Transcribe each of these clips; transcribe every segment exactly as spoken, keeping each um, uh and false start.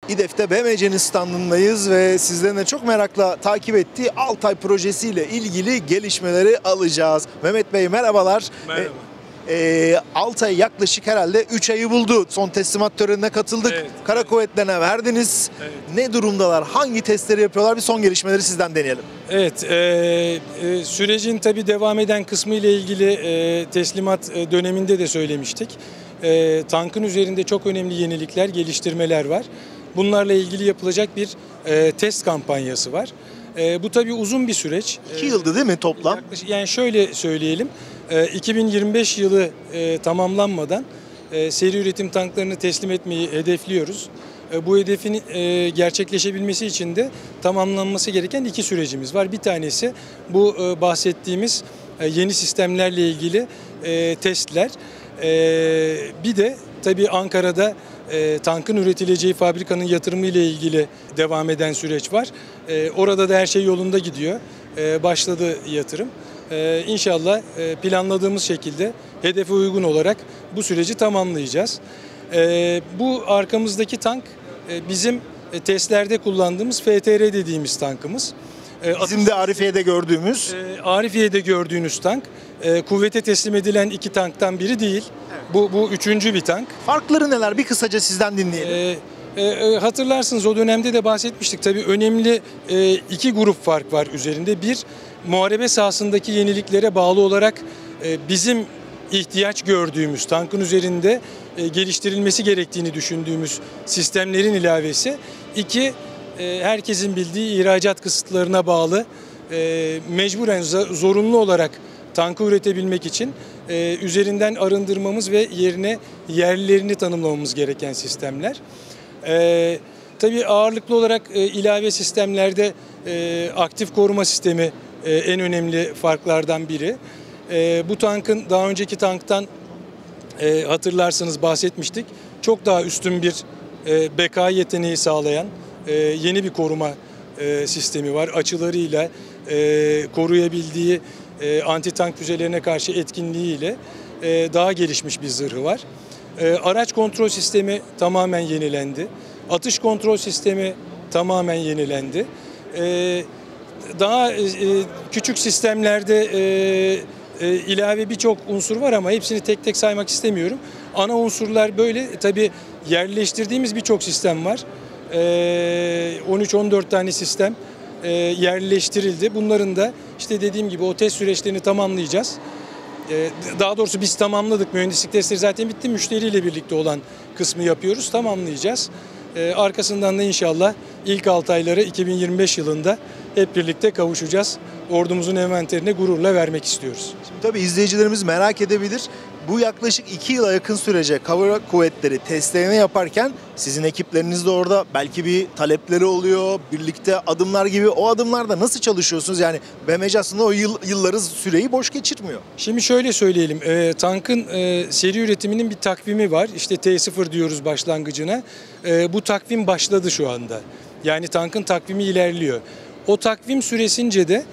İDEF'te B M C'nin standındayız ve sizlerin de çok merakla takip ettiği Altay projesiyle ilgili gelişmeleri alacağız. Mehmet Bey merhabalar. Merhaba. E, e, Altay yaklaşık herhalde üç ayı buldu. Son teslimat törenine katıldık. Evet. Kara kuvvetlerine verdiniz. Evet. Ne durumdalar? Hangi testleri yapıyorlar? Bir son gelişmeleri sizden deneyelim. Evet, e, e, sürecin tabii devam eden kısmı ile ilgili e, teslimat e, döneminde de söylemiştik. E, tankın üzerinde çok önemli yenilikler, geliştirmeler var. Bunlarla ilgili yapılacak bir e, test kampanyası var. E, bu tabii uzun bir süreç. İki yıldı değil mi toplam? Yaklaşık, yani şöyle söyleyelim, e, iki bin yirmi beş yılı e, tamamlanmadan e, seri üretim tanklarını teslim etmeyi hedefliyoruz. E, bu hedefin e, gerçekleşebilmesi için de tamamlanması gereken iki sürecimiz var. Bir tanesi bu e, bahsettiğimiz e, yeni sistemlerle ilgili e, testler. E, bir de tabii Ankara'da E, tankın üretileceği fabrikanın yatırımı ile ilgili devam eden süreç var. E, orada da her şey yolunda gidiyor. E, başladı yatırım. E, İnşallah e, planladığımız şekilde hedefe uygun olarak bu süreci tamamlayacağız. E, bu arkamızdaki tank e, bizim e, testlerde kullandığımız F T R dediğimiz tankımız. E, Bizim de Arifiye'de gördüğümüz. E, Arifiye'de gördüğünüz tank e, kuvvete teslim edilen iki tanktan biri değil. Bu, bu üçüncü bir tank. Farkları neler? Bir kısaca sizden dinleyelim. Ee, e, hatırlarsınız o dönemde de bahsetmiştik. Tabii önemli e, iki grup fark var üzerinde. Bir, muharebe sahasındaki yeniliklere bağlı olarak e, bizim ihtiyaç gördüğümüz, tankın üzerinde e, geliştirilmesi gerektiğini düşündüğümüz sistemlerin ilavesi. İki, e, herkesin bildiği ihracat kısıtlarına bağlı e, mecburen zorunlu olarak tankı üretebilmek için e, üzerinden arındırmamız ve yerine yerlerini tanımlamamız gereken sistemler. E, tabii ağırlıklı olarak e, ilave sistemlerde e, aktif koruma sistemi e, en önemli farklardan biri. E, bu tankın daha önceki tanktan e, hatırlarsınız bahsetmiştik. Çok daha üstün bir e, beka yeteneği sağlayan e, yeni bir koruma e, sistemi var. Açılarıyla e, koruyabildiği E, anti-tank füzelerine karşı etkinliğiyle e, daha gelişmiş bir zırhı var. E, araç kontrol sistemi tamamen yenilendi. Atış kontrol sistemi tamamen yenilendi. E, daha e, küçük sistemlerde e, e, ilave birçok unsur var ama hepsini tek tek saymak istemiyorum. Ana unsurlar böyle. Tabii yerleştirdiğimiz birçok sistem var. E, on üç on dört tane sistem E, yerleştirildi. Bunların da işte dediğim gibi o test süreçlerini tamamlayacağız. E, daha doğrusu biz tamamladık. Mühendislik testleri zaten bitti. Müşteriyle birlikte olan kısmı yapıyoruz. Tamamlayacağız. E, arkasından da inşallah ilk altı ayları iki bin yirmi beş yılında hep birlikte kavuşacağız. Ordumuzun envanterine gururla vermek istiyoruz. Şimdi tabii izleyicilerimiz merak edebilir. Bu yaklaşık iki yıla yakın sürece Kara Kuvvetleri testlerini yaparken sizin ekipleriniz de orada, belki bir talepleri oluyor, birlikte adımlar gibi. O adımlarda nasıl çalışıyorsunuz? Yani B M C aslında o yıl, yılları süreyi boş geçirmiyor. Şimdi şöyle söyleyelim, e, tankın e, seri üretiminin bir takvimi var. İşte T sıfır diyoruz başlangıcına. E, bu takvim başladı şu anda. Yani tankın takvimi ilerliyor. O takvim süresince de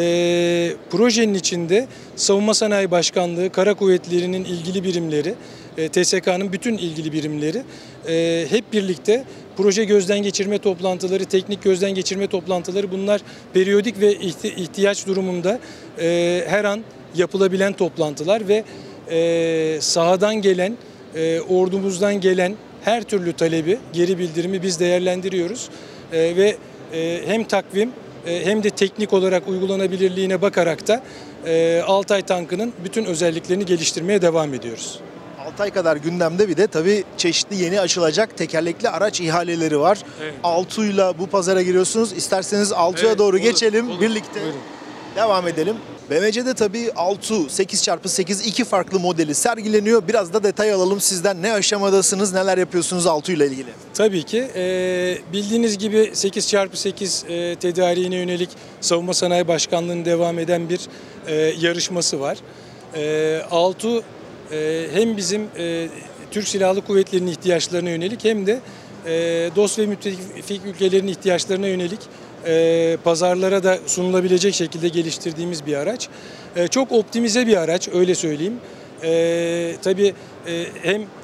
e, projenin içinde Savunma Sanayi Başkanlığı, Kara Kuvvetleri'nin ilgili birimleri, e, T S K'nın bütün ilgili birimleri e, hep birlikte proje gözden geçirme toplantıları, teknik gözden geçirme toplantıları, bunlar periyodik ve ihtiyaç durumunda e, her an yapılabilen toplantılar ve e, sahadan gelen, e, ordumuzdan gelen her türlü talebi, geri bildirimi biz değerlendiriyoruz e, ve e, hem takvim e, hem de teknik olarak uygulanabilirliğine bakarak da e, Altay tankının bütün özelliklerini geliştirmeye devam ediyoruz. Altay kadar gündemde bir de tabii çeşitli yeni açılacak tekerlekli araç ihaleleri var. Evet. Altu'yla bu pazara giriyorsunuz. İsterseniz Altu'ya Evet, doğru olur, geçelim. olur. Birlikte Buyurun. devam edelim. B M C'de tabii Altu sekiz çarpı sekiz iki farklı modeli sergileniyor. Biraz da detay alalım sizden. Ne aşamadasınız, neler yapıyorsunuz Altu ile ilgili? Tabii ki. E, bildiğiniz gibi sekiz çarpı sekiz e, tedariğine yönelik Savunma Sanayi Başkanlığı'nın devam eden bir e, yarışması var. E, Altu e, hem bizim e, Türk Silahlı Kuvvetleri'nin ihtiyaçlarına yönelik hem de e, dost ve müttefik ülkelerin ihtiyaçlarına yönelik e, pazarlara da sunulabilecek şekilde geliştirdiğimiz bir araç. E, çok optimize bir araç, öyle söyleyeyim. E, tabii e, hem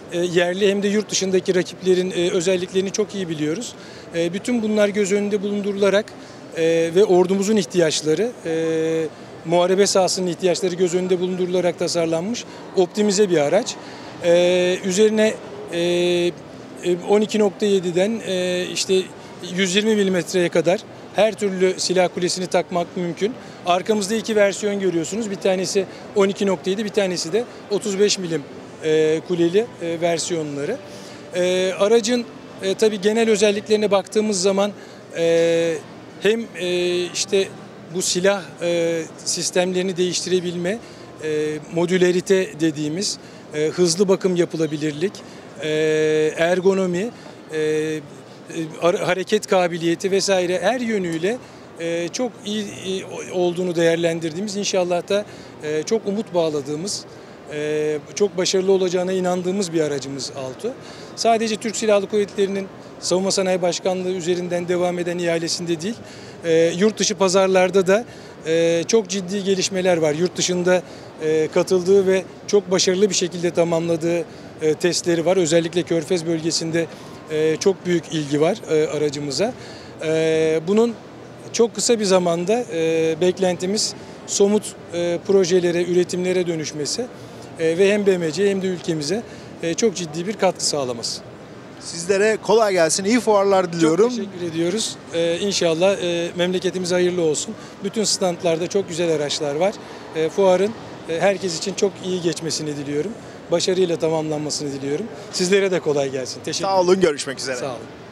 e, yerli hem de yurt dışındaki rakiplerin e, özelliklerini çok iyi biliyoruz. E, bütün bunlar göz önünde bulundurularak e, ve ordumuzun ihtiyaçları, e, muharebe sahasının ihtiyaçları göz önünde bulundurularak tasarlanmış optimize bir araç. E, üzerine e, on iki nokta yedi'den e, işte yüz yirmi milimetreye kadar her türlü silah kulesini takmak mümkün. Arkamızda iki versiyon görüyorsunuz. Bir tanesi on iki nokta yedi, bir tanesi de otuz beş milim e, kuleli e, versiyonları. E, aracın e, tabii genel özelliklerine baktığımız zaman e, hem e, işte bu silah e, sistemlerini değiştirebilme, e, modülerite dediğimiz e, hızlı bakım yapılabilirlik, e, ergonomi, e, hareket kabiliyeti vesaire her yönüyle e, çok iyi, iyi olduğunu değerlendirdiğimiz, inşallah da e, çok umut bağladığımız, e, çok başarılı olacağına inandığımız bir aracımız Alto. Sadece Türk Silahlı Kuvvetleri'nin Savunma Sanayi Başkanlığı üzerinden devam eden ihalesinde değil, e, yurt dışı pazarlarda da e, çok ciddi gelişmeler var. Yurt dışında e, katıldığı ve çok başarılı bir şekilde tamamladığı e, testleri var. Özellikle Körfez bölgesinde e, çok büyük ilgi var e, aracımıza. E, bunun çok kısa bir zamanda e, beklentimiz somut e, projelere, üretimlere dönüşmesi e, ve hem B M C'ye hem de ülkemize e, çok ciddi bir katkı sağlaması. Sizlere kolay gelsin, iyi fuarlar diliyorum. Çok teşekkür ediyoruz. Ee, İnşallah e, memleketimiz hayırlı olsun. Bütün standlarda çok güzel araçlar var. E, fuarın e, herkes için çok iyi geçmesini diliyorum. Başarıyla tamamlanmasını diliyorum. Sizlere de kolay gelsin. Teşekkür ederim. Sağ olun, görüşmek üzere. Sağ olun.